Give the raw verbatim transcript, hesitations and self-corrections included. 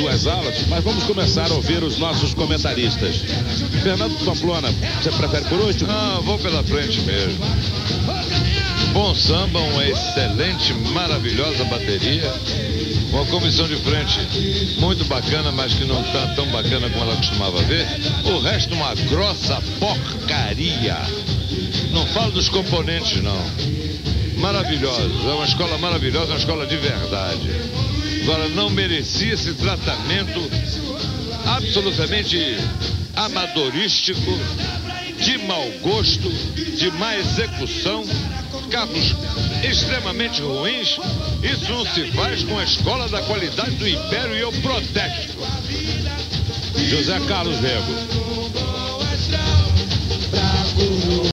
duas alas, mas vamos começar a ouvir os nossos comentaristas. Fernando Pamplona, você prefere por último? Não, vou pela frente mesmo. Bom samba, uma excelente, maravilhosa bateria. Uma comissão de frente muito bacana, mas que não está tão bacana como ela costumava ver. O resto, uma grossa porcaria. Não falo dos componentes, não. Maravilhosos. É uma escola maravilhosa, uma escola de verdade. Agora, não merecia esse tratamento absolutamente amadorístico, de mau gosto, de má execução, carros extremamente ruins. Isso não se faz com a escola da qualidade do Império e eu protesto. José Carlos Rego.